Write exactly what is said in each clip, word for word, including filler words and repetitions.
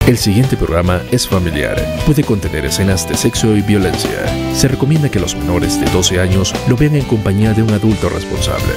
El siguiente programa es familiar. Puede contener escenas de sexo y violencia. Se recomienda que los menores de doce años lo vean en compañía de un adulto responsable.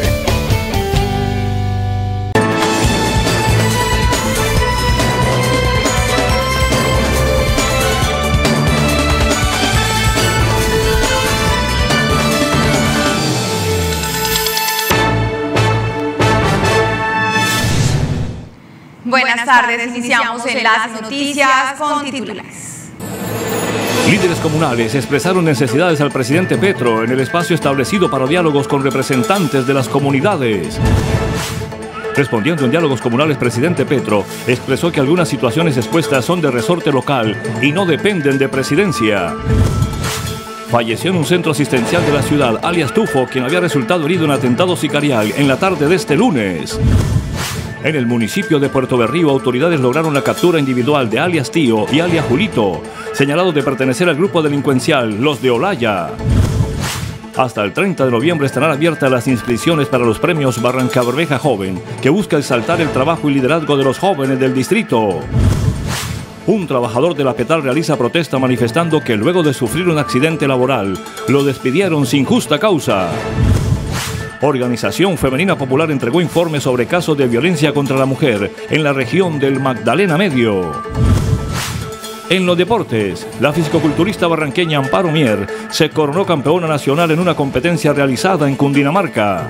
Buenas tardes, iniciamos Enlace Noticias con titulares. Líderes comunales expresaron necesidades al presidente Petro en el espacio establecido para diálogos con representantes de las comunidades. Respondiendo en diálogos comunales, presidente Petro expresó que algunas situaciones expuestas son de resorte local y no dependen de presidencia. Falleció en un centro asistencial de la ciudad, alias Tufo, quien había resultado herido en atentado sicarial en la tarde de este lunes. En el municipio de Puerto Berrío, autoridades lograron la captura individual de alias Tío y alias Julito, señalados de pertenecer al grupo delincuencial Los de Olaya. Hasta el treinta de noviembre estarán abiertas las inscripciones para los premios Barrancabermeja Joven, que busca exaltar el trabajo y liderazgo de los jóvenes del distrito. Un trabajador de la Petal realiza protesta manifestando que luego de sufrir un accidente laboral, lo despidieron sin justa causa. Organización Femenina Popular entregó informes sobre casos de violencia contra la mujer en la región del Magdalena Medio. En los deportes, la fisicoculturista barranqueña Amparo Mier se coronó campeona nacional en una competencia realizada en Cundinamarca.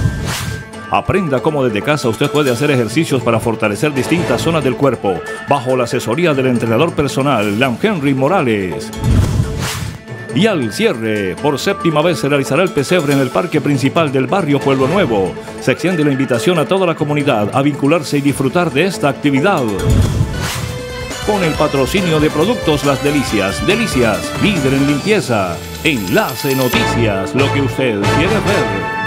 Aprenda cómo desde casa usted puede hacer ejercicios para fortalecer distintas zonas del cuerpo bajo la asesoría del entrenador personal Lam Henry Morales. Y al cierre, por séptima vez se realizará el pesebre en el parque principal del barrio Pueblo Nuevo. Se extiende la invitación a toda la comunidad a vincularse y disfrutar de esta actividad. Con el patrocinio de Productos Las Delicias, Delicias, líder en limpieza. Enlace Noticias, lo que usted quiere ver.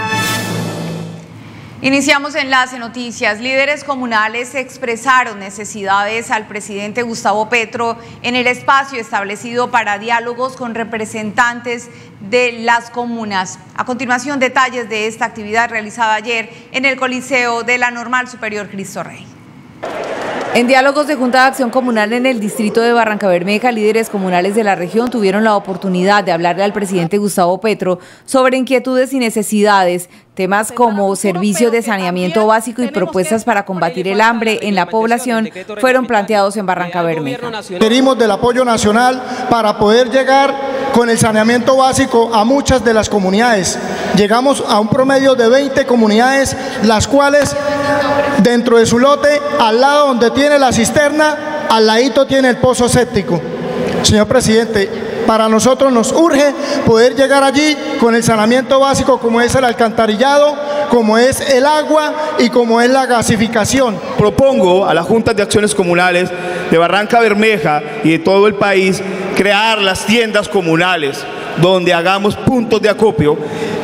Iniciamos Enlace Noticias. Líderes comunales expresaron necesidades al presidente Gustavo Petro en el espacio establecido para diálogos con representantes de las comunas. A continuación, detalles de esta actividad realizada ayer en el Coliseo de la Normal Superior Cristo Rey. En diálogos de Junta de Acción Comunal en el distrito de Barrancabermeja, líderes comunales de la región tuvieron la oportunidad de hablarle al presidente Gustavo Petro sobre inquietudes y necesidades, temas como servicios de saneamiento básico y propuestas para combatir el hambre en la población fueron planteados en Barrancabermeja. Requerimos del apoyo nacional para poder llegar con el saneamiento básico a muchas de las comunidades. Llegamos a un promedio de veinte comunidades, las cuales dentro de su lote, al lado donde tiene la cisterna, al ladito tiene el pozo séptico. Señor presidente, para nosotros nos urge poder llegar allí con el saneamiento básico, como es el alcantarillado, como es el agua y como es la gasificación. Propongo a las juntas de acciones comunales de Barrancabermeja y de todo el país crear las tiendas comunales donde hagamos puntos de acopio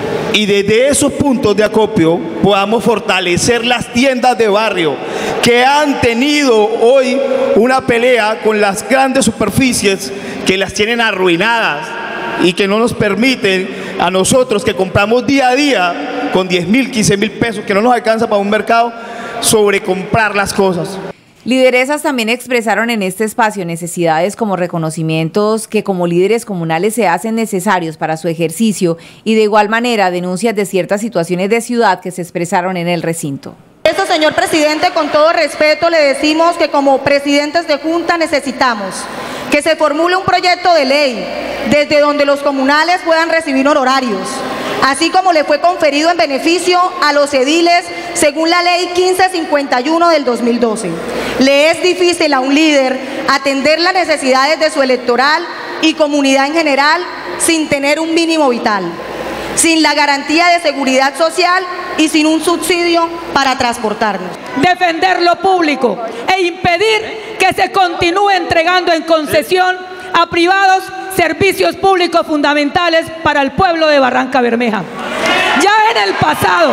y desde esos puntos de acopio podamos fortalecer las tiendas de barrio que han tenido hoy una pelea con las grandes superficies que las tienen arruinadas y que no nos permiten a nosotros que compramos día a día con diez mil, quince mil pesos, que no nos alcanza para un mercado, sobrecomprar las cosas. Lideresas también expresaron en este espacio necesidades como reconocimientos que como líderes comunales se hacen necesarios para su ejercicio y de igual manera denuncias de ciertas situaciones de ciudad que se expresaron en el recinto. Esto, señor presidente, con todo respeto le decimos que como presidentes de junta necesitamos que se formule un proyecto de ley desde donde los comunales puedan recibir honorarios, así como le fue conferido en beneficio a los ediles según la ley quince cincuenta y uno del dos mil doce. Le es difícil a un líder atender las necesidades de su electoral y comunidad en general sin tener un mínimo vital, sin la garantía de seguridad social y sin un subsidio para transportarnos. Defender lo público e impedir que se continúe entregando en concesión a privados servicios públicos fundamentales para el pueblo de Barrancabermeja. Ya en el pasado,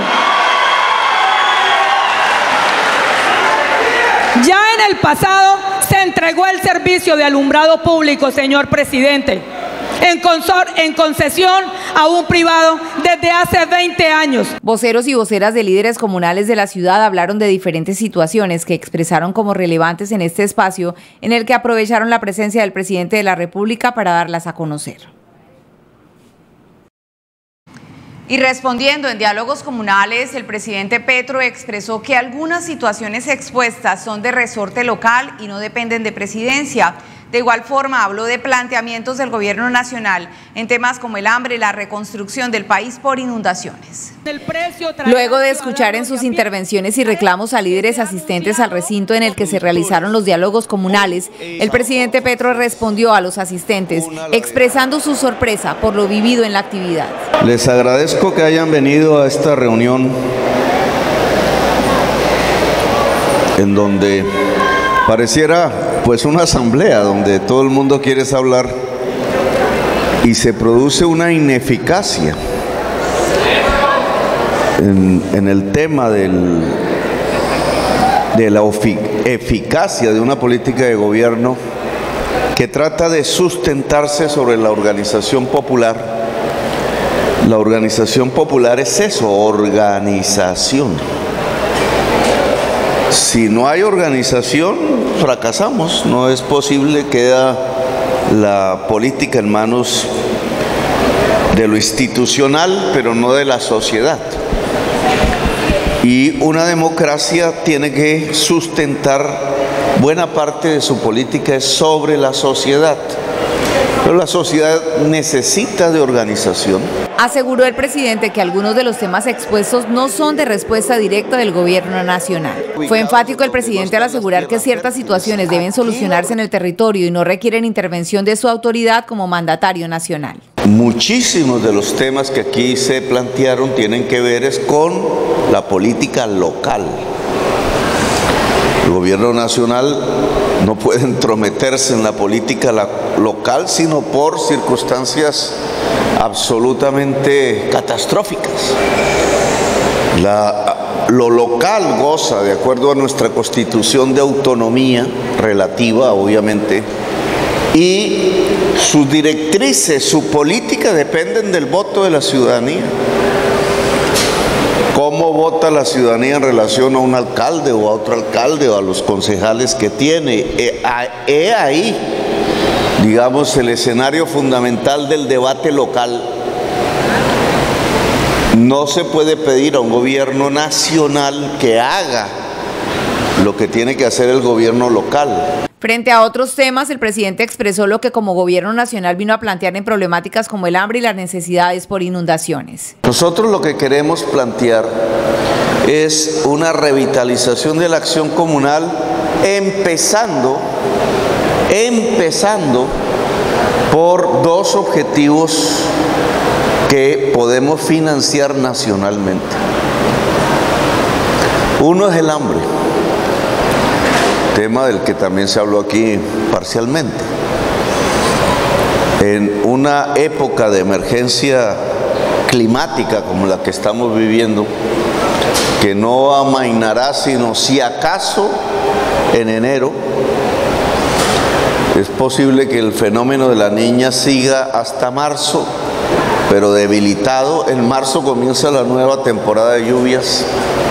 ya en el pasado se entregó el servicio de alumbrado público, señor presidente. en, consor en concesión a un privado desde hace veinte años. Voceros y voceras de líderes comunales de la ciudad hablaron de diferentes situaciones que expresaron como relevantes en este espacio, en el que aprovecharon la presencia del presidente de la República para darlas a conocer. Y respondiendo en diálogos comunales, el presidente Petro expresó que algunas situaciones expuestas son de resorte local y no dependen de presidencia. De igual forma, habló de planteamientos del gobierno nacional en temas como el hambre y la reconstrucción del país por inundaciones. Luego de escuchar en sus intervenciones y reclamos a líderes asistentes al recinto en el que se realizaron los diálogos comunales, el presidente Petro respondió a los asistentes, expresando su sorpresa por lo vivido en la actividad. Les agradezco que hayan venido a esta reunión en donde pareciera pues una asamblea donde todo el mundo quiere hablar y se produce una ineficacia en, en el tema del, de la eficacia de una política de gobierno que trata de sustentarse sobre la organización popular. La organización popular es eso, organización. Si no hay organización, fracasamos. No es posible, queda la política en manos de lo institucional, pero no de la sociedad. Y una democracia tiene que sustentar buena parte de su política es sobre la sociedad. Pero la sociedad necesita de organización. Aseguró el presidente que algunos de los temas expuestos no son de respuesta directa del gobierno nacional. Fue enfático el presidente al asegurar que ciertas situaciones deben solucionarse en el territorio y no requieren intervención de su autoridad como mandatario nacional. Muchísimos de los temas que aquí se plantearon tienen que ver es con la política local. El gobierno nacional no puede entrometerse en la política local, sino por circunstancias absolutamente catastróficas. La, lo local goza, de acuerdo a nuestra Constitución, de autonomía relativa, obviamente, y sus directrices, su política dependen del voto de la ciudadanía. ¿Cómo vota la ciudadanía en relación a un alcalde o a otro alcalde o a los concejales que tiene? He ahí, digamos, el escenario fundamental del debate local. No se puede pedir a un gobierno nacional que haga lo que tiene que hacer el gobierno local. Frente a otros temas, el presidente expresó lo que como gobierno nacional vino a plantear en problemáticas como el hambre y las necesidades por inundaciones. Nosotros lo que queremos plantear es una revitalización de la acción comunal, empezando, empezando por dos objetivos que podemos financiar nacionalmente. Uno es el hambre, tema del que también se habló aquí parcialmente. En una época de emergencia climática como la que estamos viviendo, que no amainará sino si acaso en enero, es posible que el fenómeno de la niña siga hasta marzo, pero debilitado. En marzo comienza la nueva temporada de lluvias.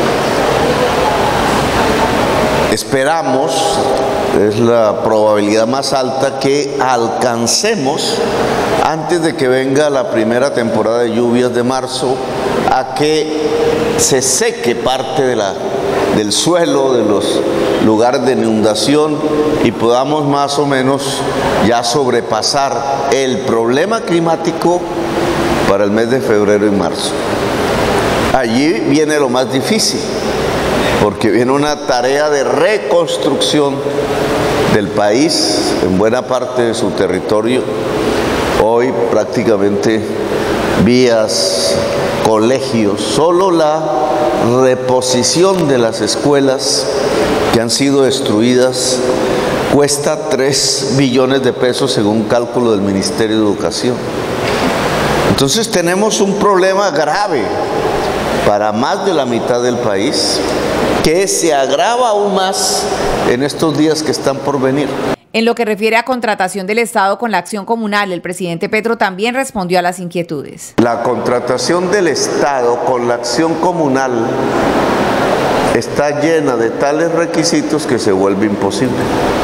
Esperamos, es la probabilidad más alta, que alcancemos, antes de que venga la primera temporada de lluvias de marzo, a que se seque parte de la, del suelo, de los lugares de inundación y podamos más o menos ya sobrepasar el problema climático para el mes de febrero y marzo. Allí viene lo más difícil, porque viene una tarea de reconstrucción del país en buena parte de su territorio. Hoy prácticamente vías, colegios, solo la reposición de las escuelas que han sido destruidas cuesta tres billones de pesos según cálculo del Ministerio de Educación. Entonces tenemos un problema grave para más de la mitad del país, que se agrava aún más en estos días que están por venir. En lo que refiere a contratación del Estado con la acción comunal, el presidente Petro también respondió a las inquietudes. La contratación del Estado con la acción comunal está llena de tales requisitos que se vuelve imposible.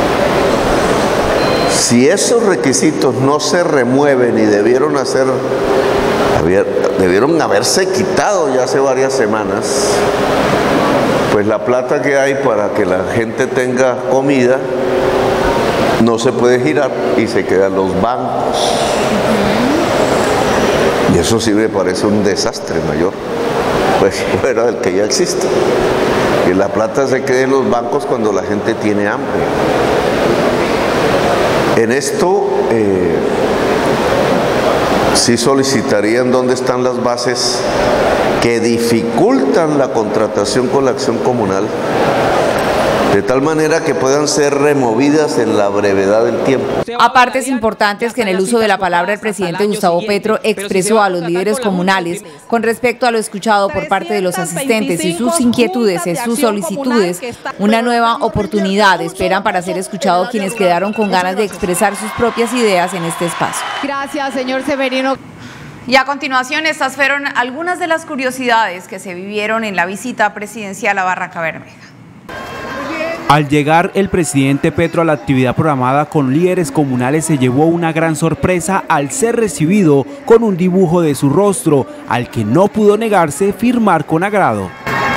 Si esos requisitos no se remueven y debieron hacer, debieron haberse quitado ya hace varias semanas, pues la plata que hay para que la gente tenga comida no se puede girar y se quedan los bancos. Y eso sí me parece un desastre mayor, pues fuera del que ya existe. Que la plata se quede en los bancos cuando la gente tiene hambre. En esto eh, sí solicitarían dónde están las bases que dificultan la contratación con la acción comunal, de tal manera que puedan ser removidas en la brevedad del tiempo. Aparte, es importante que en el uso de la palabra el presidente Gustavo Petro expresó a los líderes comunales con respecto a lo escuchado por parte de los asistentes y sus inquietudes y sus solicitudes, una nueva oportunidad esperan para ser escuchados quienes quedaron con ganas de expresar sus propias ideas en este espacio. Gracias, señor Severino. Y a continuación, estas fueron algunas de las curiosidades que se vivieron en la visita presidencial a Barrancabermeja. Al llegar el presidente Petro a la actividad programada con líderes comunales se llevó una gran sorpresa al ser recibido con un dibujo de su rostro, al que no pudo negarse firmar con agrado.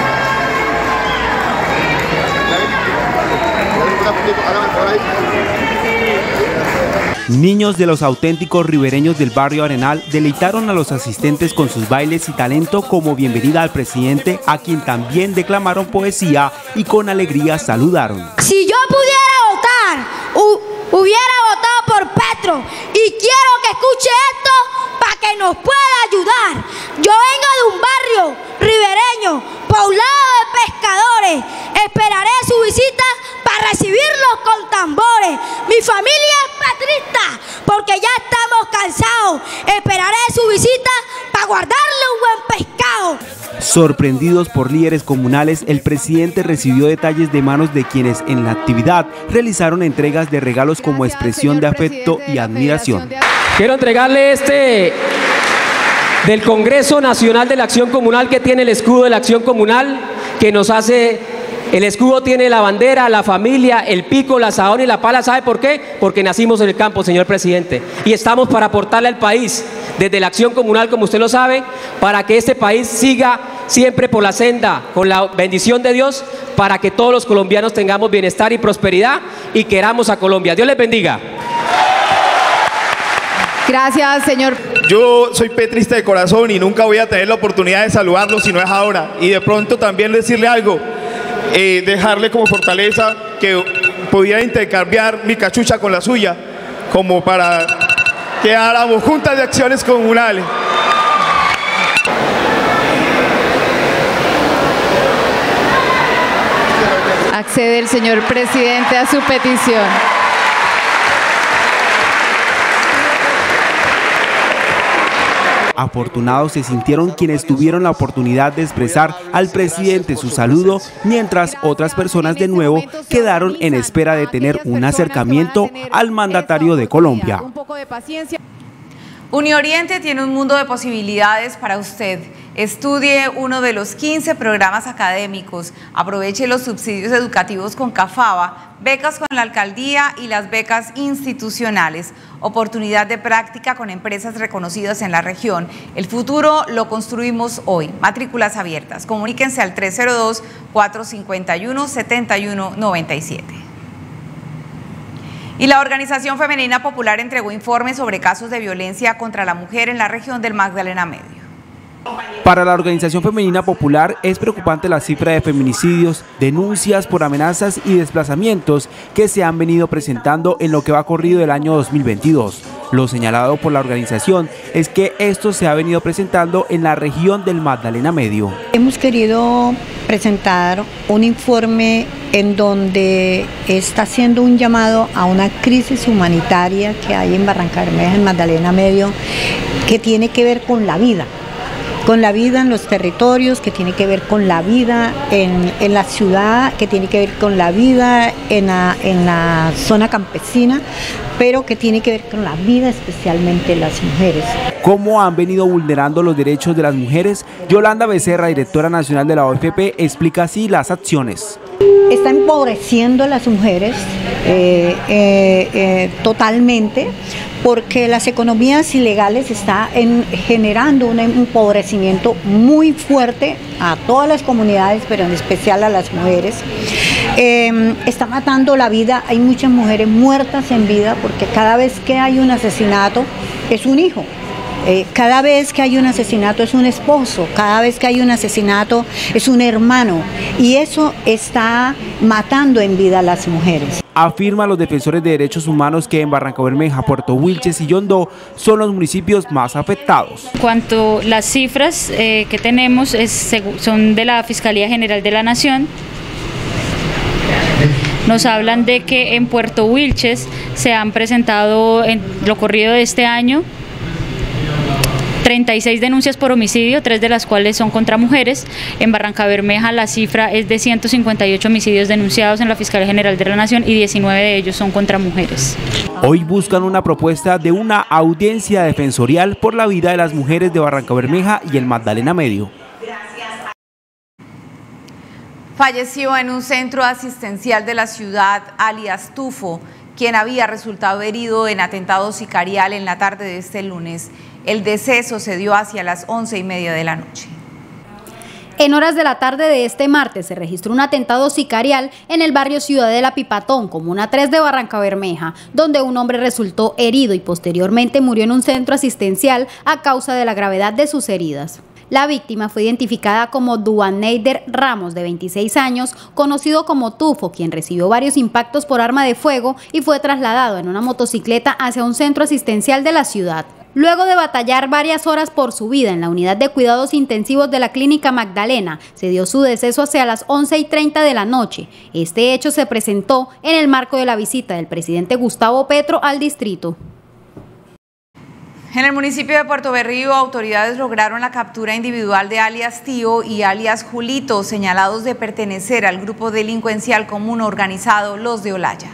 Niños de los auténticos ribereños del barrio Arenal deleitaron a los asistentes con sus bailes y talento como bienvenida al presidente, a quien también declamaron poesía y con alegría saludaron. Si yo pudiera votar, hubiera votado por Petro, y quiero que escuche esto para que nos pueda ayudar. Yo vengo de un barrio ribereño, poblado de pescadores. Esperaré su visita para recibirlos con tambores. Mi familia es petrista porque ya estamos cansados. Esperaré su visita para guardarle un buen pescado. Sorprendidos por líderes comunales, el presidente recibió detalles de manos de quienes en la actividad realizaron entregas de regalos como expresión de afecto y admiración. Quiero entregarle este del Congreso Nacional de la Acción Comunal, que tiene el escudo de la Acción Comunal, que nos hace, el escudo tiene la bandera, la familia, el pico, la azadón y la pala. ¿Sabe por qué? Porque nacimos en el campo, señor presidente, y estamos para aportarle al país desde la Acción Comunal, como usted lo sabe, para que este país siga siempre por la senda, con la bendición de Dios, para que todos los colombianos tengamos bienestar y prosperidad y queramos a Colombia. Dios les bendiga. Gracias, señor. Yo soy petrista de corazón y nunca voy a tener la oportunidad de saludarlo si no es ahora. Y de pronto también decirle algo, eh, dejarle como fortaleza que pudiera intercambiar mi cachucha con la suya, como para que hagamos juntas de acciones comunales. Accede el señor presidente a su petición. Afortunados se sintieron quienes tuvieron la oportunidad de expresar al presidente su saludo, mientras otras personas de nuevo quedaron en espera de tener un acercamiento al mandatario de Colombia. Unioriente tiene un mundo de posibilidades para usted. Estudie uno de los quince programas académicos, aproveche los subsidios educativos con CAFAVA, becas con la alcaldía y las becas institucionales, oportunidad de práctica con empresas reconocidas en la región. El futuro lo construimos hoy. Matrículas abiertas. Comuníquense al tres cero dos, cuatro cinco uno, siete uno nueve siete. Y la Organización Femenina Popular entregó informes sobre casos de violencia contra la mujer en la región del Magdalena Medio. Para la Organización Femenina Popular es preocupante la cifra de feminicidios, denuncias por amenazas y desplazamientos que se han venido presentando en lo que va corrido del año dos mil veintidós. Lo señalado por la organización es que esto se ha venido presentando en la región del Magdalena Medio. Hemos querido presentar un informe en donde está haciendo un llamado a una crisis humanitaria que hay en Barrancabermeja, en Magdalena Medio, que tiene que ver con la vida. con la vida en los territorios, que tiene que ver con la vida en, en la ciudad, que tiene que ver con la vida en la, en la zona campesina, pero que tiene que ver con la vida especialmente de las mujeres. ¿Cómo han venido vulnerando los derechos de las mujeres? Yolanda Becerra, directora nacional de la O F P, explica así las acciones. Está empobreciendo a las mujeres eh, eh, eh, totalmente, porque las economías ilegales están en, generando un empobrecimiento muy fuerte a todas las comunidades, pero en especial a las mujeres. Eh, está matando la vida, hay muchas mujeres muertas en vida, porque cada vez que hay un asesinato es un hijo. Eh, cada vez que hay un asesinato es un esposo, cada vez que hay un asesinato es un hermano, y eso está matando en vida a las mujeres. Afirman los defensores de derechos humanos que en Barrancabermeja, Puerto Wilches y Yondó son los municipios más afectados. En cuanto a las cifras eh, que tenemos es, son de la Fiscalía General de la Nación. Nos hablan de que en Puerto Wilches se han presentado en lo corrido de este año treinta y seis denuncias por homicidio, tres de las cuales son contra mujeres. En Barrancabermeja la cifra es de ciento cincuenta y ocho homicidios denunciados en la Fiscalía General de la Nación y diecinueve de ellos son contra mujeres. Hoy buscan una propuesta de una audiencia defensorial por la vida de las mujeres de Barrancabermeja y el Magdalena Medio. Falleció en un centro asistencial de la ciudad alias Tufo, quien había resultado herido en atentado sicarial en la tarde de este lunes. El deceso se dio hacia las once y media de la noche. En horas de la tarde de este martes se registró un atentado sicarial en el barrio Ciudadela Pipatón, comuna tres de Barrancabermeja, donde un hombre resultó herido y posteriormente murió en un centro asistencial a causa de la gravedad de sus heridas. La víctima fue identificada como Duan Neider Ramos, de veintiséis años, conocido como Tufo, quien recibió varios impactos por arma de fuego y fue trasladado en una motocicleta hacia un centro asistencial de la ciudad. Luego de batallar varias horas por su vida en la unidad de cuidados intensivos de la Clínica Magdalena, se dio su deceso hacia las once y treinta de la noche. Este hecho se presentó en el marco de la visita del presidente Gustavo Petro al distrito. En el municipio de Puerto Berrío, autoridades lograron la captura individual de alias Tío y alias Julito, señalados de pertenecer al grupo delincuencial común organizado Los de Olaya.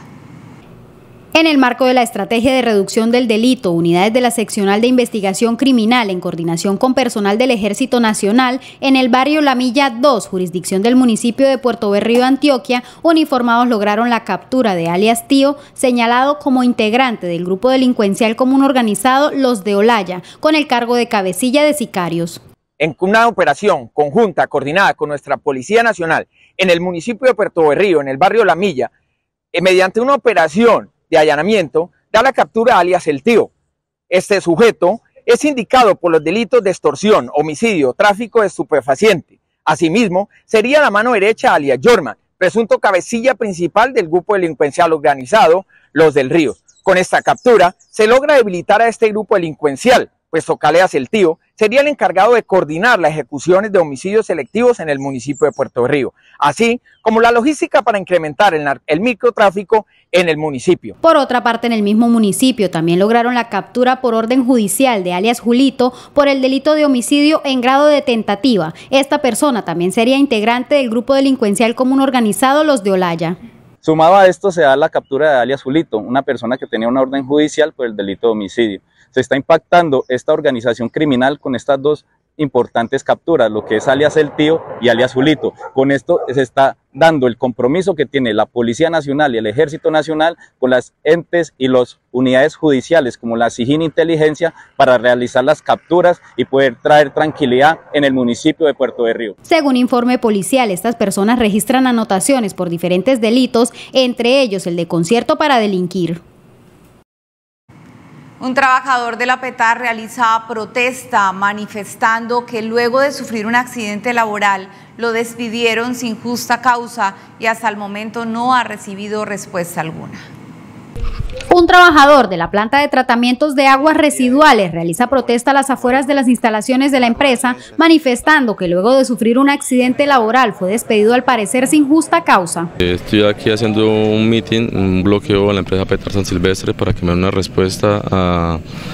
En el marco de la estrategia de reducción del delito, unidades de la Seccional de Investigación Criminal, en coordinación con personal del Ejército Nacional, en el barrio La Milla dos, jurisdicción del municipio de Puerto Berrío, Antioquia, uniformados lograron la captura de alias Tío, señalado como integrante del grupo delincuencial común organizado Los de Olaya, con el cargo de cabecilla de sicarios. En una operación conjunta coordinada con nuestra Policía Nacional en el municipio de Puerto Berrío, en el barrio La Milla, eh, mediante una operación de allanamiento, da la captura a alias El Tío. Este sujeto es indicado por los delitos de extorsión, homicidio, tráfico de estupefaciente. Asimismo, sería la mano derecha alias Jorman, presunto cabecilla principal del grupo delincuencial organizado Los del Río. Con esta captura se logra debilitar a este grupo delincuencial, puesto que alias El Tío sería el encargado de coordinar las ejecuciones de homicidios selectivos en el municipio de Puerto Berrío, así como la logística para incrementar el, el microtráfico en el municipio. Por otra parte, en el mismo municipio también lograron la captura por orden judicial de alias Julito por el delito de homicidio en grado de tentativa. Esta persona también sería integrante del grupo delincuencial común organizado Los de Olaya. Sumado a esto se da la captura de alias Julito, una persona que tenía una orden judicial por el delito de homicidio. Se está impactando esta organización criminal con estas dos importantes capturas, lo que es alias El Tío y alias Julito. Con esto se está dando el compromiso que tiene la Policía Nacional y el Ejército Nacional con las entes y las unidades judiciales como la SIJIN Inteligencia para realizar las capturas y poder traer tranquilidad en el municipio de Puerto Berrío. Según informe policial, estas personas registran anotaciones por diferentes delitos, entre ellos el de concierto para delinquir. Un trabajador de la PETAR realiza protesta manifestando que luego de sufrir un accidente laboral lo despidieron sin justa causa y hasta el momento no ha recibido respuesta alguna. Un trabajador de la planta de tratamientos de aguas residuales realiza protesta a las afueras de las instalaciones de la empresa, manifestando que luego de sufrir un accidente laboral fue despedido al parecer sin justa causa. Estoy aquí haciendo un meeting, un bloqueo a la empresa PETAR San Silvestre para que me den una respuesta a,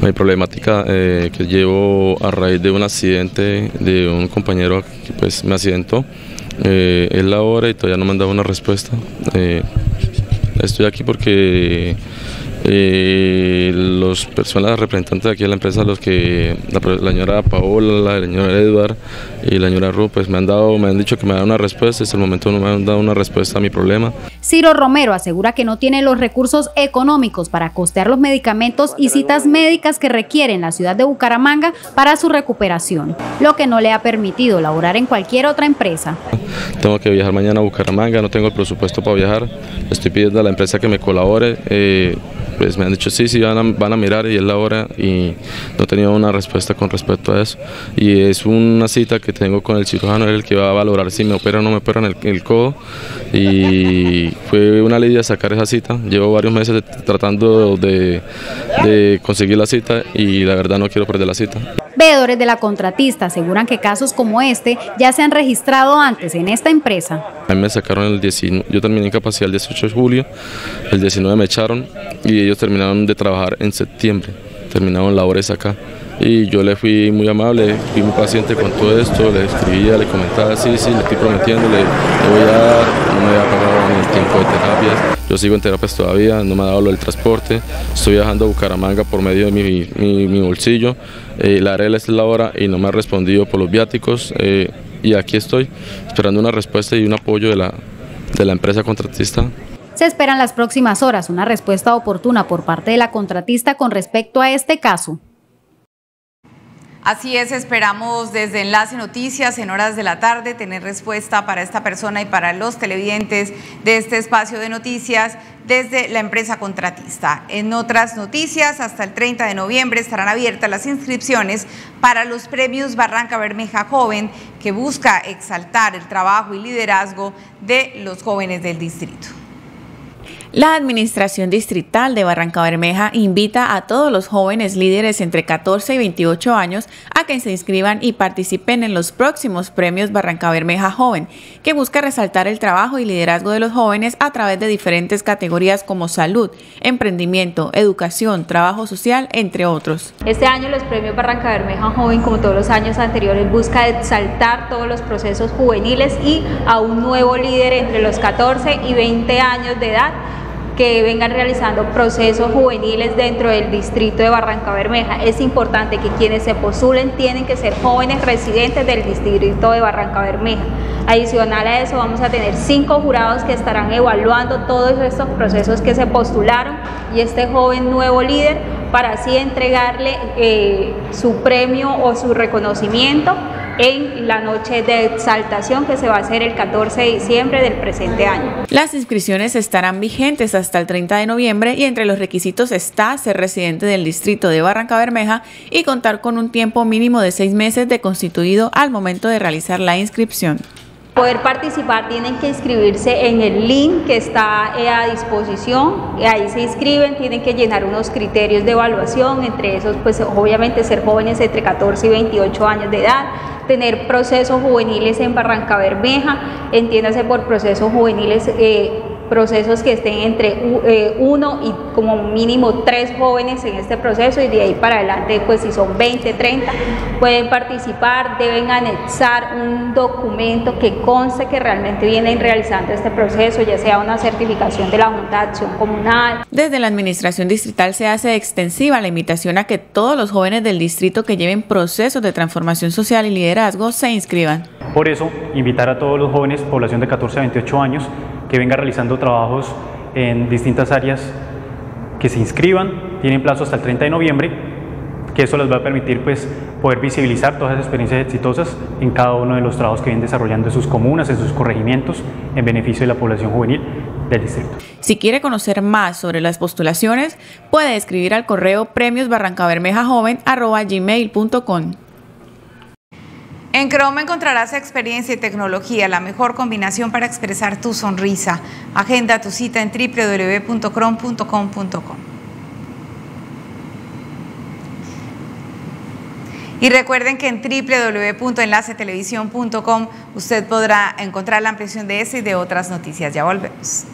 Mi problemática eh, que llevo a raíz de un accidente de un compañero que pues me accidentó, eh, es la hora y todavía no me han dado una respuesta. Eh, estoy aquí porque eh, los personas representantes de aquí de la empresa, los que la, la señora Paola, la señora Edward y la señora Ru, pues me han dado, me han dicho que me dan una respuesta. Hasta el momento no me han dado una respuesta a mi problema. Ciro Romero asegura que no tiene los recursos económicos para costear los medicamentos y citas médicas que requiere en la ciudad de Bucaramanga para su recuperación, lo que no le ha permitido laborar en cualquier otra empresa. Tengo que viajar mañana a Bucaramanga, no tengo el presupuesto para viajar, estoy pidiendo a la empresa que me colabore. Eh, Pues me han dicho sí, sí, van a, van a mirar y es la hora y no he tenido una respuesta con respecto a eso. Y es una cita que tengo con el cirujano, el que va a valorar si me operan o no me operan el, el codo. Y fue una lidia sacar esa cita. Llevo varios meses de, tratando de, de conseguir la cita y la verdad no quiero perder la cita. Veedores de la contratista aseguran que casos como este ya se han registrado antes en esta empresa. A mí me sacaron el diecinueve, yo terminé incapacidad el dieciocho de julio, el diecinueve me echaron y ellos terminaron de trabajar en septiembre, terminaron labores acá. Y yo le fui muy amable, fui muy paciente con todo esto, le escribía, le comentaba, sí, sí, le estoy prometiendo, le, le voy a dar, no me había pagado ni el tiempo de terapias, yo sigo en terapias todavía, no me ha dado lo del transporte, estoy viajando a Bucaramanga por medio de mi, mi, mi bolsillo, eh, la arela es la hora y no me ha respondido por los viáticos, eh, y aquí estoy esperando una respuesta y un apoyo de la, de la empresa contratista. Se espera en las próximas horas una respuesta oportuna por parte de la contratista con respecto a este caso. Así es, esperamos desde Enlace Noticias en horas de la tarde tener respuesta para esta persona y para los televidentes de este espacio de noticias desde la empresa contratista. En otras noticias, hasta el treinta de noviembre estarán abiertas las inscripciones para los premios Barranca Bermeja Joven, que busca exaltar el trabajo y liderazgo de los jóvenes del distrito. La Administración Distrital de Barranca Bermeja invita a todos los jóvenes líderes entre catorce y veintiocho años a que se inscriban y participen en los próximos premios Barranca Bermeja Joven, que busca resaltar el trabajo y liderazgo de los jóvenes a través de diferentes categorías como salud, emprendimiento, educación, trabajo social, entre otros. Este año los premios Barranca Bermeja Joven, como todos los años anteriores, busca exaltar todos los procesos juveniles y a un nuevo líder entre los catorce y veinte años de edad que vengan realizando procesos juveniles dentro del distrito de Barranca Bermeja. Es importante que quienes se postulen tienen que ser jóvenes residentes del distrito de Barranca Bermeja. Adicional a eso, vamos a tener cinco jurados que estarán evaluando todos estos procesos que se postularon y este joven nuevo líder para así entregarle eh, su premio o su reconocimiento en la noche de exaltación que se va a hacer el catorce de diciembre del presente año. Las inscripciones estarán vigentes hasta el treinta de noviembre y entre los requisitos está ser residente del distrito de Barranca Bermeja y contar con un tiempo mínimo de seis meses de constituido al momento de realizar la inscripción. Poder participar tienen que inscribirse en el link que está a disposición, y ahí se inscriben, tienen que llenar unos criterios de evaluación, entre esos pues obviamente ser jóvenes entre catorce y veintiocho años de edad, tener procesos juveniles en Barranca Bermeja, entiéndase por procesos juveniles eh, procesos que estén entre eh, uno y como mínimo tres jóvenes en este proceso y de ahí para adelante pues si son veinte, treinta pueden participar, deben anexar un documento que conste que realmente vienen realizando este proceso, ya sea una certificación de la Junta de Acción Comunal. Desde la Administración Distrital se hace extensiva la invitación a que todos los jóvenes del distrito que lleven procesos de transformación social y liderazgo se inscriban. Por eso, invitar a todos los jóvenes, población de catorce a veintiocho años, que vengan realizando trabajos en distintas áreas, que se inscriban, tienen plazo hasta el treinta de noviembre, que eso les va a permitir pues, poder visibilizar todas esas experiencias exitosas en cada uno de los trabajos que vienen desarrollando en sus comunas, en sus corregimientos, en beneficio de la población juvenil del distrito. Si quiere conocer más sobre las postulaciones, puede escribir al correo premios barranca bermeja joven arroba gmail punto com. En Croma encontrarás experiencia y tecnología, la mejor combinación para expresar tu sonrisa. Agenda tu cita en w w w punto crom punto com punto com. Y recuerden que en w w w punto enlace televisión punto com usted podrá encontrar la ampliación de esta y de otras noticias. Ya volvemos.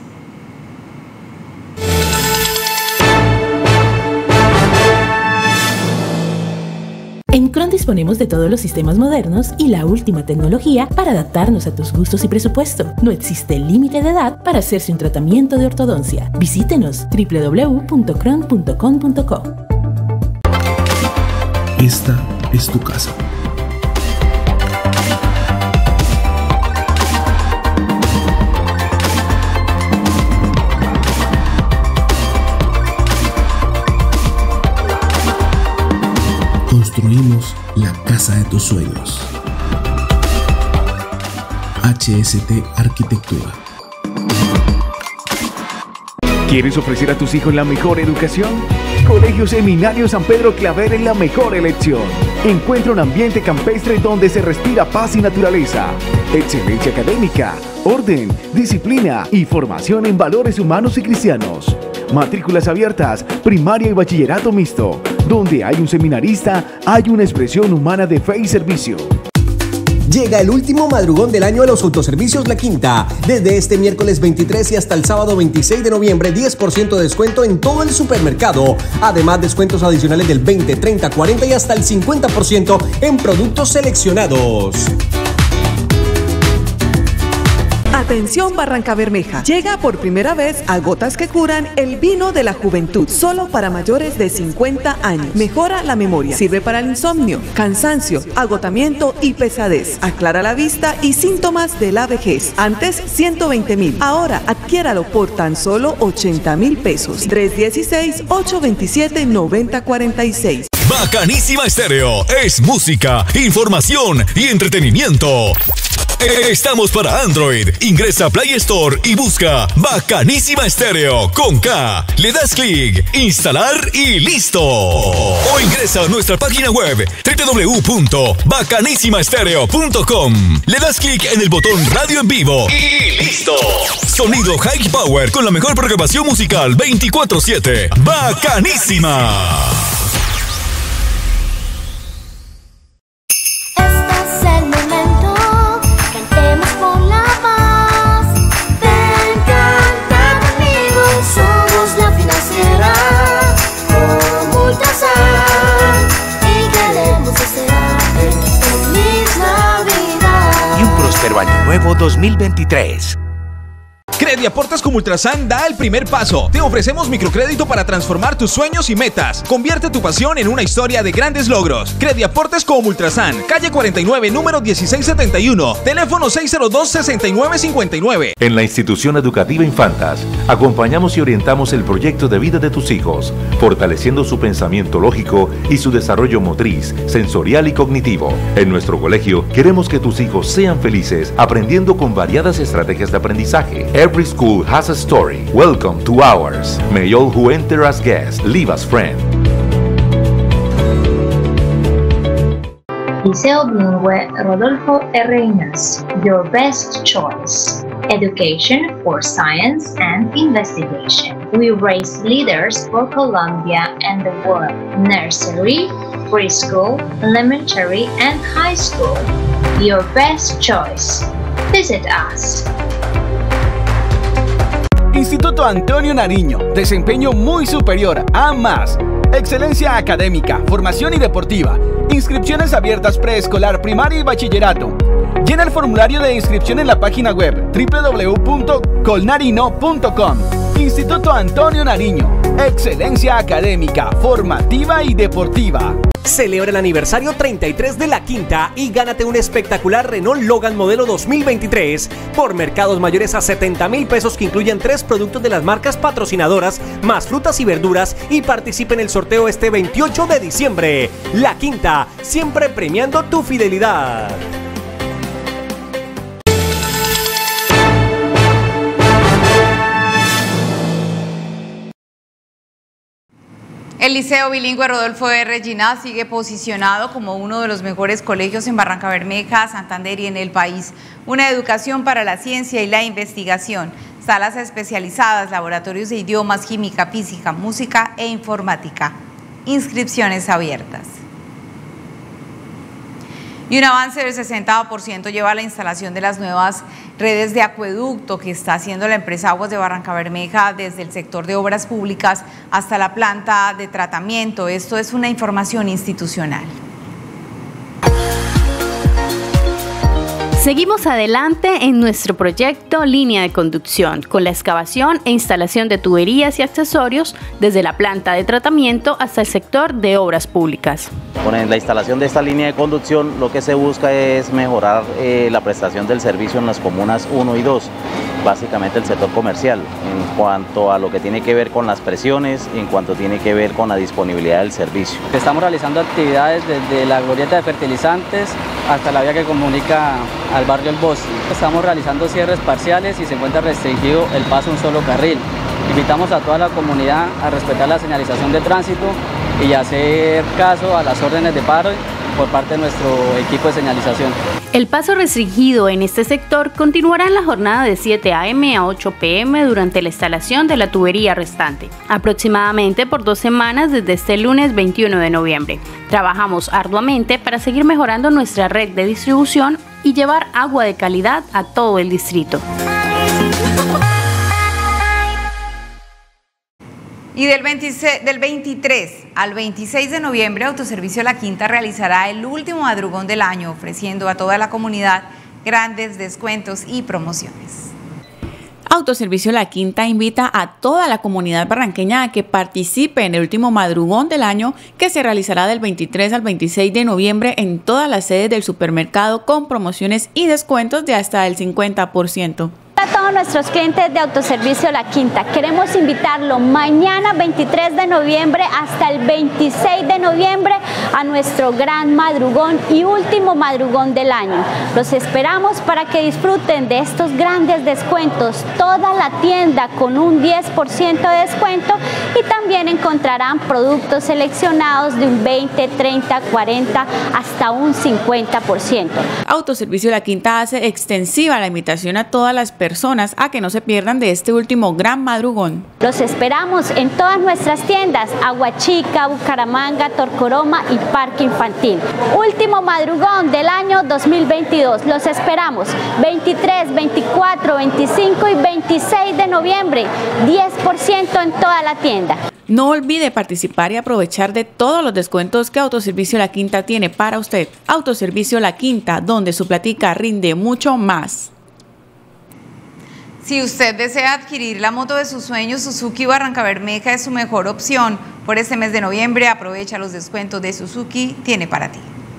Univision disponemos de todos los sistemas modernos y la última tecnología para adaptarnos a tus gustos y presupuesto. No existe límite de edad para hacerse un tratamiento de ortodoncia. Visítenos w w w punto cron punto com punto co. Esta es tu casa. Construimos la casa de tus sueños. H S T Arquitectura. ¿Quieres ofrecer a tus hijos la mejor educación? Colegio Seminario San Pedro Claver es la mejor elección. Encuentra un ambiente campestre donde se respira paz y naturaleza, excelencia académica, orden, disciplina y formación en valores humanos y cristianos. Matrículas abiertas, primaria y bachillerato mixto. Donde hay un seminarista, hay una expresión humana de fe y servicio. Llega el último madrugón del año a los autoservicios La Quinta. Desde este miércoles veintitrés y hasta el sábado veintiséis de noviembre, diez por ciento de descuento en todo el supermercado. Además, descuentos adicionales del veinte, treinta, cuarenta y hasta el cincuenta por ciento en productos seleccionados. Atención Barrancabermeja, llega por primera vez a Gotas que Curan el vino de la juventud, solo para mayores de cincuenta años. Mejora la memoria, sirve para el insomnio, cansancio, agotamiento y pesadez. Aclara la vista y síntomas de la vejez. Antes ciento veinte mil, ahora adquiéralo por tan solo ochenta mil pesos. tres uno seis, ocho dos siete, nueve cero cuatro seis. Bacanísima Estéreo es música, información y entretenimiento. Estamos para Android. Ingresa a Play Store y busca Bacanísima Estéreo con K. Le das clic, instalar y listo. O ingresa a nuestra página web w w w punto bacanísima estéreo punto com. Le das clic en el botón Radio en Vivo y listo. Sonido High Power con la mejor programación musical veinticuatro siete. Bacanísima. Año Nuevo dos mil veintitrés. Crediaportes como Ultrasan da el primer paso. Te ofrecemos microcrédito para transformar tus sueños y metas. Convierte tu pasión en una historia de grandes logros. Crediaportes como Ultrasan, calle cuarenta y nueve, número dieciséis setenta y uno, teléfono seis cero dos, seis nueve cinco nueve. En la Institución Educativa Infantas, acompañamos y orientamos el proyecto de vida de tus hijos, fortaleciendo su pensamiento lógico y su desarrollo motriz, sensorial y cognitivo. En nuestro colegio, queremos que tus hijos sean felices, aprendiendo con variadas estrategias de aprendizaje. Every school has a story. Welcome to ours. May all who enter as guests leave as friends. Liceo Bilingüe Rodolfo R. Ignacio, your best choice. Education for science and investigation. We raise leaders for Colombia and the world. Nursery, preschool, elementary, and high school. Your best choice. Visit us. Instituto Antonio Nariño, desempeño muy superior a más. Excelencia académica, formación y deportiva. Inscripciones abiertas preescolar, primaria y bachillerato. Llena el formulario de inscripción en la página web w w w punto colnarino punto com. Instituto Antonio Nariño, excelencia académica, formativa y deportiva. Celebra el aniversario treinta y tres de La Quinta y gánate un espectacular Renault Logan modelo dos mil veintitrés por mercados mayores a setenta mil pesos, que incluyen tres productos de las marcas patrocinadoras, más frutas y verduras, y participe en el sorteo este veintiocho de diciembre. La Quinta, siempre premiando tu fidelidad. El Liceo Bilingüe Rodolfo R. Ginás sigue posicionado como uno de los mejores colegios en Barrancabermeja, Santander y en el país. Una educación para la ciencia y la investigación, salas especializadas, laboratorios de idiomas, química, física, música e informática. Inscripciones abiertas. Y un avance del sesenta por ciento lleva a la instalación de las nuevas redes de acueducto que está haciendo la empresa Aguas de Barrancabermeja, desde el sector de obras públicas hasta la planta de tratamiento. Esto es una información institucional. Seguimos adelante en nuestro proyecto Línea de Conducción, con la excavación e instalación de tuberías y accesorios desde la planta de tratamiento hasta el sector de obras públicas. Con la instalación de esta línea de conducción lo que se busca es mejorar eh, la prestación del servicio en las comunas uno y dos, básicamente el sector comercial, en cuanto a lo que tiene que ver con las presiones y en cuanto tiene que ver con la disponibilidad del servicio. Estamos realizando actividades desde la glorieta de fertilizantes hasta la vía que comunica al barrio El Bosque. Estamos realizando cierres parciales y se encuentra restringido el paso a un solo carril. Invitamos a toda la comunidad a respetar la señalización de tránsito y hacer caso a las órdenes de paro por parte de nuestro equipo de señalización. El paso restringido en este sector continuará en la jornada de siete a eme a ocho pe eme durante la instalación de la tubería restante, aproximadamente por dos semanas desde este lunes veintiuno de noviembre. Trabajamos arduamente para seguir mejorando nuestra red de distribución y llevar agua de calidad a todo el distrito. Y del, veintiséis, del veintitrés al veintiséis de noviembre, Autoservicio La Quinta realizará el último madrugón del año, ofreciendo a toda la comunidad grandes descuentos y promociones. Autoservicio La Quinta invita a toda la comunidad barranqueña a que participe en el último madrugón del año, que se realizará del veintitrés al veintiséis de noviembre en todas las sedes del supermercado, con promociones y descuentos de hasta el cincuenta por ciento. A todos nuestros clientes de Autoservicio La Quinta, queremos invitarlo mañana veintitrés de noviembre hasta el veintiséis de noviembre a nuestro gran madrugón y último madrugón del año. Los esperamos para que disfruten de estos grandes descuentos, toda la tienda con un diez por ciento de descuento, y también encontrarán productos seleccionados de un veinte, treinta, cuarenta hasta un cincuenta por ciento. Autoservicio La Quinta hace extensiva la invitación a todas las personas personas a que no se pierdan de este último gran madrugón. Los esperamos en todas nuestras tiendas: Aguachica, Bucaramanga, Torcoroma y Parque Infantil. Último madrugón del año dos mil veintidós. Los esperamos veintitrés, veinticuatro, veinticinco y veintiséis de noviembre. diez por ciento en toda la tienda. No olvide participar y aprovechar de todos los descuentos que Autoservicio La Quinta tiene para usted. Autoservicio La Quinta, donde su platica rinde mucho más. Si usted desea adquirir la moto de sus sueños, Suzuki Barrancabermeja es su mejor opción. Por este mes de noviembre, aprovecha los descuentos de Suzuki tiene para ti.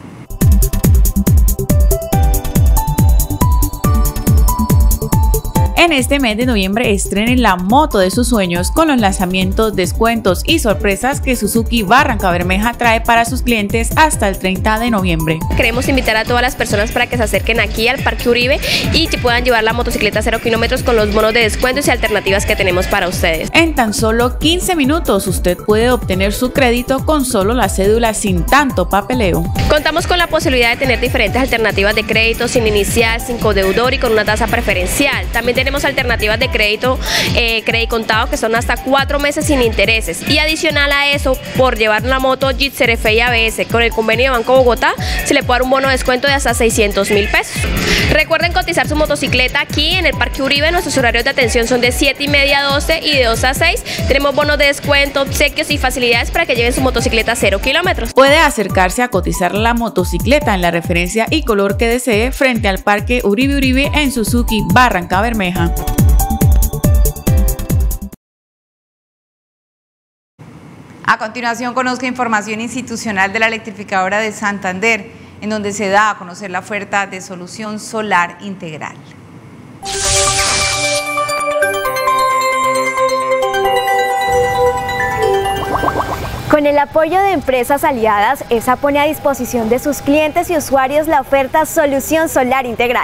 En este mes de noviembre estrenen la moto de sus sueños con los lanzamientos, descuentos y sorpresas que Suzuki Barrancabermeja trae para sus clientes hasta el treinta de noviembre. Queremos invitar a todas las personas para que se acerquen aquí al Parque Uribe y que puedan llevar la motocicleta cero kilómetros con los bonos de descuentos y alternativas que tenemos para ustedes. En tan solo quince minutos usted puede obtener su crédito con solo la cédula, sin tanto papeleo. Contamos con la posibilidad de tener diferentes alternativas de crédito sin inicial, sin codeudor y con una tasa preferencial. También tenemos Tenemos alternativas de crédito, eh, crédito contado, que son hasta cuatro meses sin intereses. Y adicional a eso, por llevar una moto Jeep C R F y A B S con el convenio de Banco Bogotá, se le puede dar un bono de descuento de hasta seiscientos mil pesos. Recuerden cotizar su motocicleta aquí en el Parque Uribe. Nuestros horarios de atención son de siete y media a doce y de dos a seis. Tenemos bonos de descuento, obsequios y facilidades para que lleven su motocicleta cero kilómetros. Puede acercarse a cotizar la motocicleta en la referencia y color que desee frente al Parque Uribe Uribe en Suzuki Barrancabermeja. A continuación, conozca información institucional de la electrificadora de Santander, en donde se da a conocer la oferta de solución solar integral. Con el apoyo de empresas aliadas, ESA pone a disposición de sus clientes y usuarios la oferta Solución Solar Integral.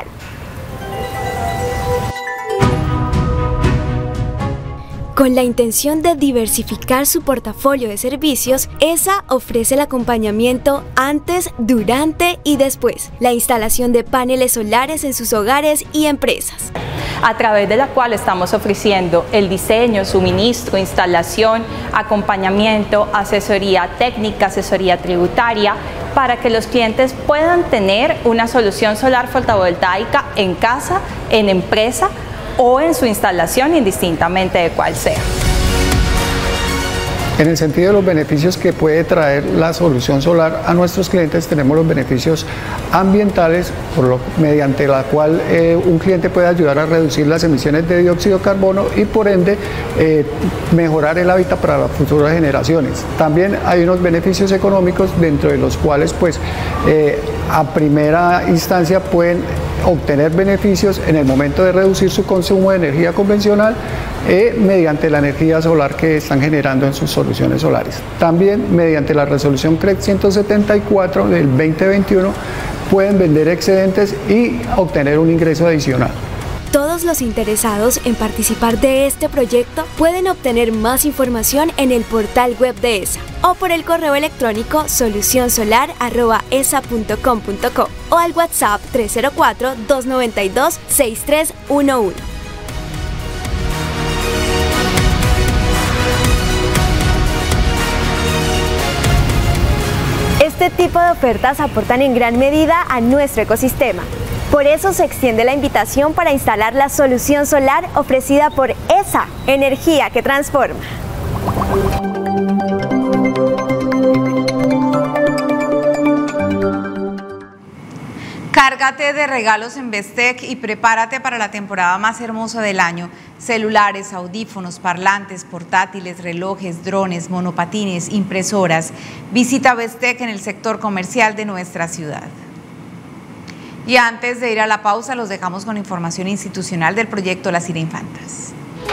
Con la intención de diversificar su portafolio de servicios, ESA ofrece el acompañamiento antes, durante y después, la instalación de paneles solares en sus hogares y empresas, a través de la cual estamos ofreciendo el diseño, suministro, instalación, acompañamiento, asesoría técnica, asesoría tributaria, para que los clientes puedan tener una solución solar fotovoltaica en casa, en empresa o en su instalación, indistintamente de cuál sea. En el sentido de los beneficios que puede traer la solución solar a nuestros clientes, tenemos los beneficios ambientales, por lo, mediante la cual eh, un cliente puede ayudar a reducir las emisiones de dióxido de carbono y por ende eh, mejorar el hábitat para las futuras generaciones. También hay unos beneficios económicos dentro de los cuales pues eh, a primera instancia pueden obtener beneficios en el momento de reducir su consumo de energía convencional eh, mediante la energía solar que están generando en sus soluciones solares. También mediante la resolución C R E C ciento setenta y cuatro del veinte veintiuno pueden vender excedentes y obtener un ingreso adicional. Todos los interesados en participar de este proyecto pueden obtener más información en el portal web de E S A o por el correo electrónico solucionsolar arroba esa punto com punto co o al WhatsApp tres cero cuatro, dos nueve dos, seis tres uno uno. Este tipo de ofertas aportan en gran medida a nuestro ecosistema. Por eso se extiende la invitación para instalar la solución solar ofrecida por E S A, energía que transforma. Cárgate de regalos en Bestec y prepárate para la temporada más hermosa del año. Celulares, audífonos, parlantes, portátiles, relojes, drones, monopatines, impresoras. Visita Bestec en el sector comercial de nuestra ciudad. Y antes de ir a la pausa, los dejamos con información institucional del proyecto Las Infantas.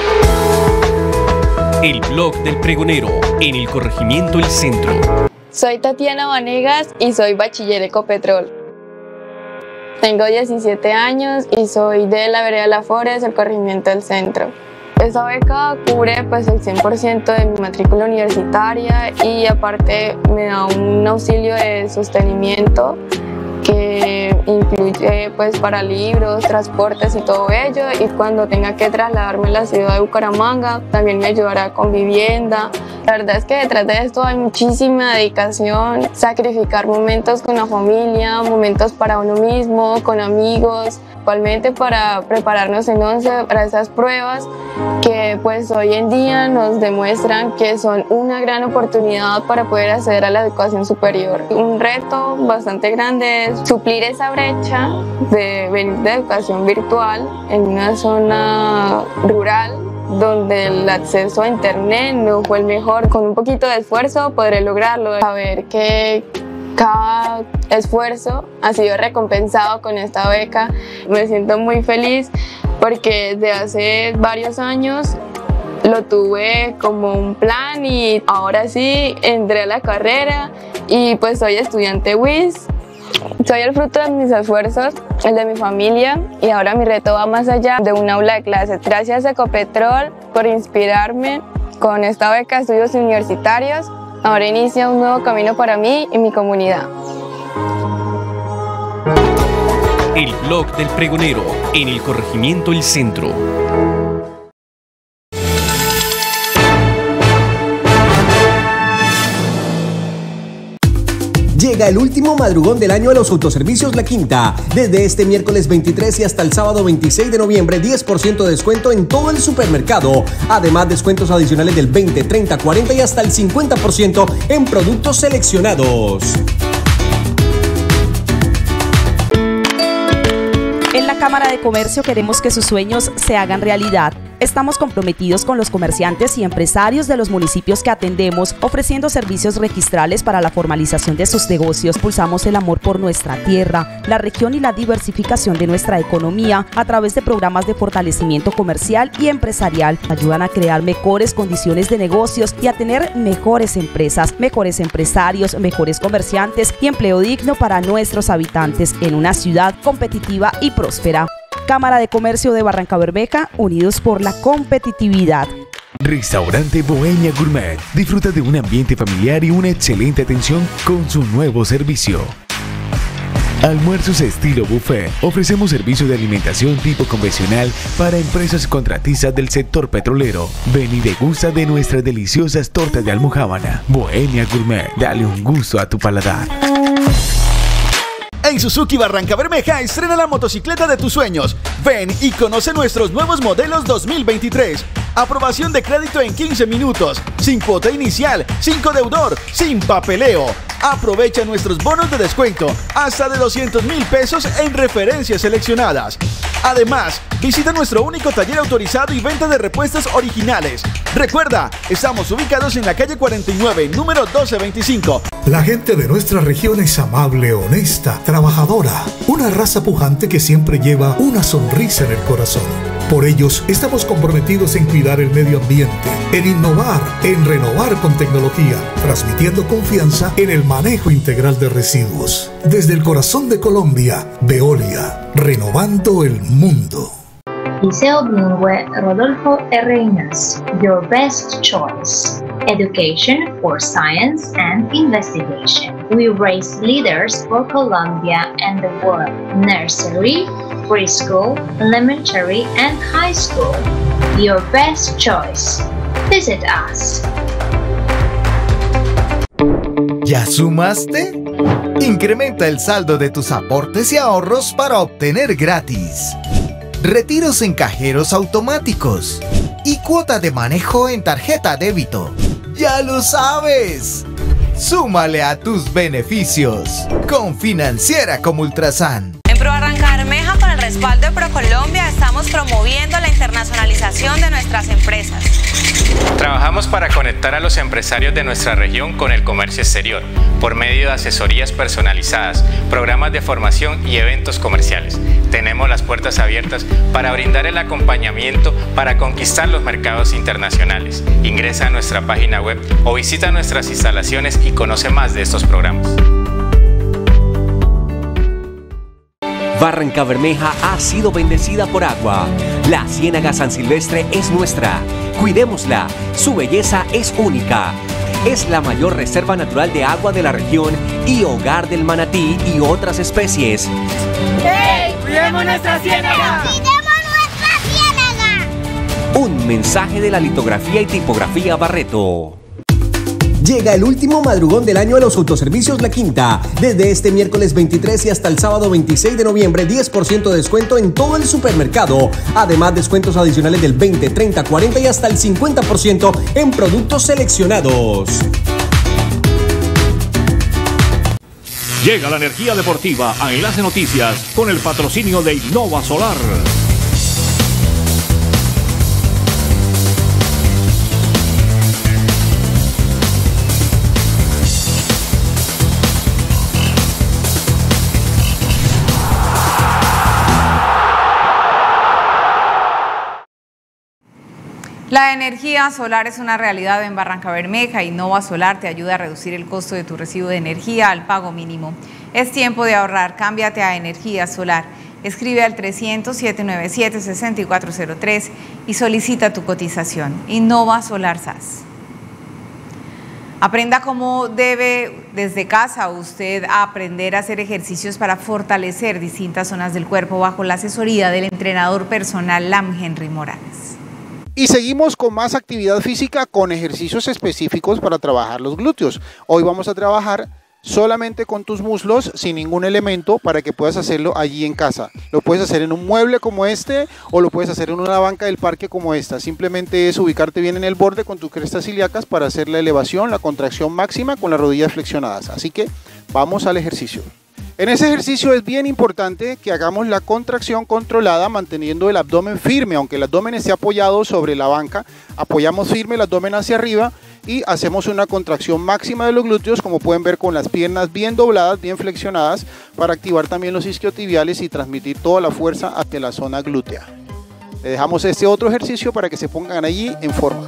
El blog del pregonero en el corregimiento El Centro. Soy Tatiana Vanegas y soy bachiller Ecopetrol. Tengo diecisiete años y soy de la vereda La Flores, el corregimiento El Centro. Esta beca cubre pues, el cien por ciento de mi matrícula universitaria y aparte me da un auxilio de sostenimiento que incluye pues para libros, transportes y todo ello, y cuando tenga que trasladarme a la ciudad de Bucaramanga también me ayudará con vivienda. La verdad es que detrás de esto hay muchísima dedicación, sacrificar momentos con la familia, momentos para uno mismo, con amigos, igualmente para prepararnos en once para esas pruebas que pues hoy en día nos demuestran que son una gran oportunidad para poder acceder a la educación superior. Un reto bastante grande es suplir esa brecha de venir de educación virtual en una zona rural donde el acceso a internet no fue el mejor. Con un poquito de esfuerzo podré lograrlo, saber que cada esfuerzo ha sido recompensado con esta beca. Me siento muy feliz porque desde hace varios años lo tuve como un plan y ahora sí entré a la carrera y pues soy estudiante W I S. Soy el fruto de mis esfuerzos, el de mi familia, y ahora mi reto va más allá de un aula de clases. Gracias a Ecopetrol por inspirarme con esta beca de estudios universitarios. Ahora inicia un nuevo camino para mí y mi comunidad. El blog del pregonero en el corregimiento El Centro. Llega el último madrugón del año a los autoservicios La Quinta. Desde este miércoles veintitrés y hasta el sábado veintiséis de noviembre, diez por ciento de descuento en todo el supermercado. Además, descuentos adicionales del veinte, treinta, cuarenta y hasta el cincuenta por ciento en productos seleccionados. En la Cámara de Comercio queremos que sus sueños se hagan realidad. Estamos comprometidos con los comerciantes y empresarios de los municipios que atendemos, ofreciendo servicios registrales para la formalización de sus negocios. Pulsamos el amor por nuestra tierra, la región y la diversificación de nuestra economía a través de programas de fortalecimiento comercial y empresarial. Ayudan a crear mejores condiciones de negocios y a tener mejores empresas, mejores empresarios, mejores comerciantes y empleo digno para nuestros habitantes en una ciudad competitiva y próspera. Cámara de Comercio de Barrancabermeja, unidos por la competitividad. Restaurante Bohemia Gourmet. Disfruta de un ambiente familiar y una excelente atención con su nuevo servicio. Almuerzos estilo buffet. Ofrecemos servicio de alimentación tipo convencional para empresas contratistas del sector petrolero. Ven y degusta de nuestras deliciosas tortas de almojábana. Bohemia Gourmet. Dale un gusto a tu paladar. En Suzuki Barranca Bermeja estrena la motocicleta de tus sueños. Ven y conoce nuestros nuevos modelos dos mil veintitrés. Aprobación de crédito en quince minutos, sin cuota inicial, sin codeudor, sin papeleo. Aprovecha nuestros bonos de descuento hasta de doscientos mil pesos en referencias seleccionadas. Además, visita nuestro único taller autorizado y venta de repuestos originales. Recuerda, estamos ubicados en la calle cuarenta y nueve, número doce veinticinco. La gente de nuestra región es amable, honesta, trabajadora, una raza pujante que siempre lleva una sonrisa en el corazón. Por ellos, estamos comprometidos en cuidar el medio ambiente, en innovar, en renovar con tecnología, transmitiendo confianza en el manejo integral de residuos. Desde el corazón de Colombia, Veolia, renovando el mundo. Liceo Bilingüe Rodolfo R. Inas, your best choice. Education for science and investigation. We raise leaders for Colombia and the world. Nursery, preschool, elementary, and high school. Your best choice. Visit us. ¿Ya sumaste? Incrementa el saldo de tus aportes y ahorros para obtener gratis retiros en cajeros automáticos y cuota de manejo en tarjeta débito. ¡Ya lo sabes! ¡Súmale a tus beneficios con Financiera como Ultrasan! En Pro Barranca Bermeja, con el respaldo de ProColombia, estamos promoviendo la internacionalización de nuestras empresas. Trabajamos para conectar a los empresarios de nuestra región con el comercio exterior, por medio de asesorías personalizadas, programas de formación y eventos comerciales. Tenemos las puertas abiertas para brindar el acompañamiento para conquistar los mercados internacionales. Ingresa a nuestra página web o visita nuestras instalaciones y conoce más de estos programas. Barranca Bermeja ha sido bendecida por agua. La Ciénaga San Silvestre es nuestra. Cuidémosla. Su belleza es única. Es la mayor reserva natural de agua de la región y hogar del manatí y otras especies. ¡Hey! ¡Cuidemos nuestra ciénaga! ¡Cuidemos nuestra ciénaga! Un mensaje de la litografía y tipografía Barreto. Llega el último madrugón del año a los autoservicios La Quinta. Desde este miércoles veintitrés y hasta el sábado veintiséis de noviembre, diez por ciento de descuento en todo el supermercado. Además, descuentos adicionales del veinte, treinta, cuarenta y hasta el cincuenta por ciento en productos seleccionados. Llega la energía deportiva a Enlace Noticias con el patrocinio de Innova Solar. La energía solar es una realidad en Barranca Bermeja. Innova Solar te ayuda a reducir el costo de tu recibo de energía al pago mínimo. Es tiempo de ahorrar, cámbiate a energía solar. Escribe al trescientos, setecientos noventa y siete, sesenta y cuatro cero tres y solicita tu cotización. Innova Solar S A S. Aprenda cómo debe desde casa usted aprender a hacer ejercicios para fortalecer distintas zonas del cuerpo bajo la asesoría del entrenador personal Lam Henry Morales. Y seguimos con más actividad física con ejercicios específicos para trabajar los glúteos. Hoy vamos a trabajar solamente con tus muslos, sin ningún elemento, para que puedas hacerlo allí en casa. Lo puedes hacer en un mueble como este o lo puedes hacer en una banca del parque como esta. Simplemente es ubicarte bien en el borde con tus crestas ilíacas para hacer la elevación, la contracción máxima con las rodillas flexionadas. Así que vamos al ejercicio. En ese ejercicio es bien importante que hagamos la contracción controlada manteniendo el abdomen firme. Aunque el abdomen esté apoyado sobre la banca, apoyamos firme el abdomen hacia arriba y hacemos una contracción máxima de los glúteos, como pueden ver, con las piernas bien dobladas, bien flexionadas, para activar también los isquiotibiales y transmitir toda la fuerza hacia la zona glútea. Le dejamos este otro ejercicio para que se pongan allí en forma.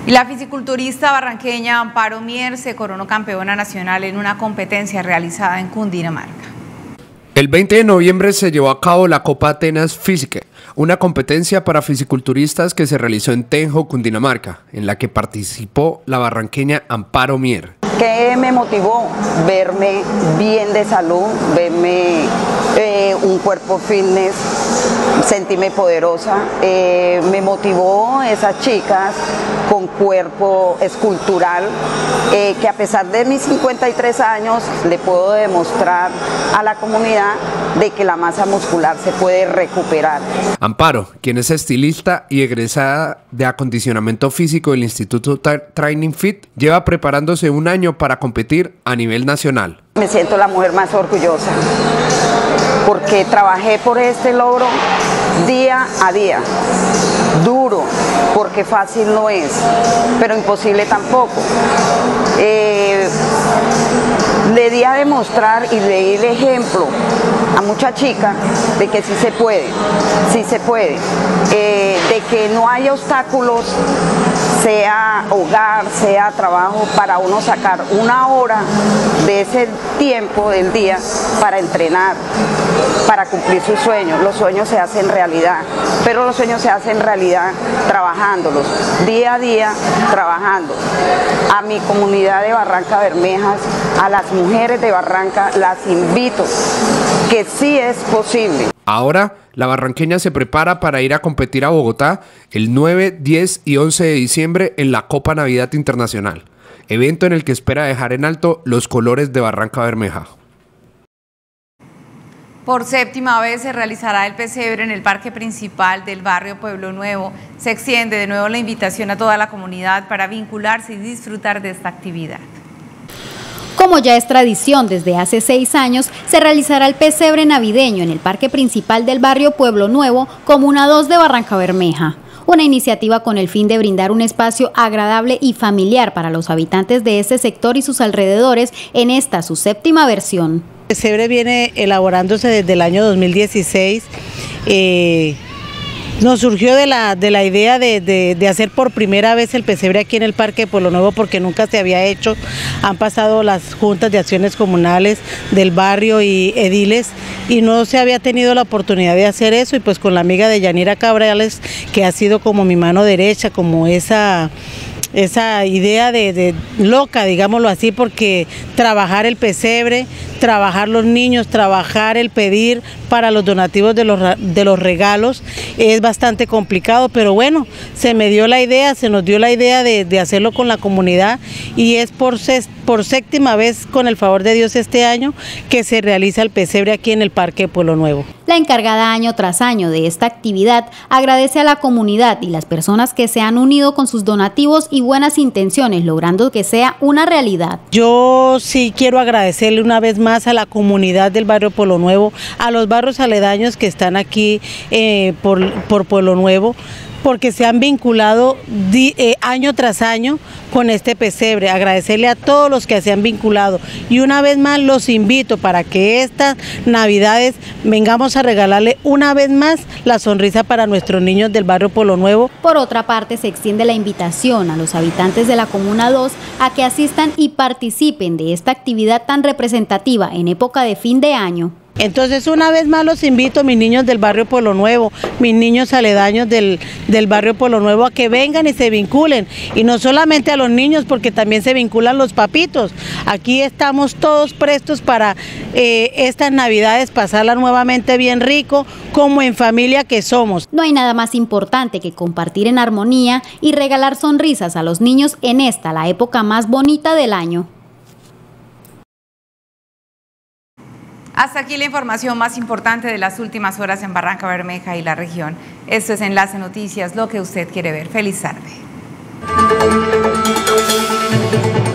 Y la fisiculturista barranqueña Amparo Mier se coronó campeona nacional en una competencia realizada en Cundinamarca. El veinte de noviembre se llevó a cabo la Copa Atenas Física, una competencia para fisiculturistas que se realizó en Tenjo, Cundinamarca, en la que participó la barranqueña Amparo Mier. ¿Qué me motivó? Verme bien de salud, verme eh, un cuerpo fitness, sentirme poderosa. Eh, me motivó esas chicas con cuerpo escultural, eh, que a pesar de mis cincuenta y tres años le puedo demostrar a la comunidad de que la masa muscular se puede recuperar. Amparo, quien es estilista y egresada de acondicionamiento físico del Instituto Training Fit, lleva preparándose un año para competir a nivel nacional. Me siento la mujer más orgullosa porque trabajé por este logro día a día, duro, porque fácil no es, pero imposible tampoco. Eh, le di a demostrar y le di el ejemplo a mucha chica de que sí se puede, sí se puede, eh, de que no hay obstáculos, sea hogar, sea trabajo, para uno sacar una hora de ese tiempo del día para entrenar, para cumplir sus sueños. Los sueños se hacen realidad, pero los sueños se hacen realidad trabajándolos, día a día trabajando. A mi comunidad de Barranca Bermejas, a las mujeres de Barranca, las invito que sí es posible. Ahora, la barranqueña se prepara para ir a competir a Bogotá el nueve, diez y once de diciembre en la Copa Navidad Internacional, evento en el que espera dejar en alto los colores de Barranca Bermeja. Por séptima vez se realizará el pesebre en el parque principal del barrio Pueblo Nuevo. Se extiende de nuevo la invitación a toda la comunidad para vincularse y disfrutar de esta actividad. Como ya es tradición desde hace seis años, se realizará el pesebre navideño en el parque principal del barrio Pueblo Nuevo, Comuna dos de Barranca Bermeja. Una iniciativa con el fin de brindar un espacio agradable y familiar para los habitantes de este sector y sus alrededores en esta su séptima versión. El pesebre viene elaborándose desde el año dos mil dieciséis. Eh, Nos surgió de la, de la idea de, de, de hacer por primera vez el pesebre aquí en el Parque de Pueblo Nuevo, porque nunca se había hecho. Han pasado las juntas de acciones comunales del barrio y ediles y no se había tenido la oportunidad de hacer eso, y pues con la amiga de Yanira Cabrales, que ha sido como mi mano derecha, como esa... esa idea de, de loca, digámoslo así, porque trabajar el pesebre, trabajar los niños, trabajar el pedir para los donativos de los, de los regalos es bastante complicado, pero bueno, se me dio la idea, se nos dio la idea de, de hacerlo con la comunidad, y es por, por séptima vez, con el favor de Dios, este año que se realiza el pesebre aquí en el Parque de Pueblo Nuevo. La encargada año tras año de esta actividad agradece a la comunidad y las personas que se han unido con sus donativos y buenas intenciones, logrando que sea una realidad. Yo sí quiero agradecerle una vez más a la comunidad del barrio Pueblo Nuevo, a los barrios aledaños que están aquí eh, por, por Pueblo Nuevo, porque se han vinculado di, eh, año tras año con este pesebre. Agradecerle a todos los que se han vinculado, y una vez más los invito para que estas navidades vengamos a regalarle una vez más la sonrisa para nuestros niños del barrio Pueblo Nuevo. Por otra parte, se extiende la invitación a los habitantes de la Comuna dos a que asistan y participen de esta actividad tan representativa en época de fin de año. Entonces, una vez más los invito, mis niños del barrio Pueblo Nuevo, mis niños aledaños del, del barrio Pueblo Nuevo, a que vengan y se vinculen, y no solamente a los niños, porque también se vinculan los papitos. Aquí estamos todos prestos para eh, estas navidades pasarlas nuevamente bien rico, como en familia que somos. No hay nada más importante que compartir en armonía y regalar sonrisas a los niños en esta, la época más bonita del año. Hasta aquí la información más importante de las últimas horas en Barranca Bermeja y la región. Esto es Enlace Noticias, lo que usted quiere ver. Feliz tarde.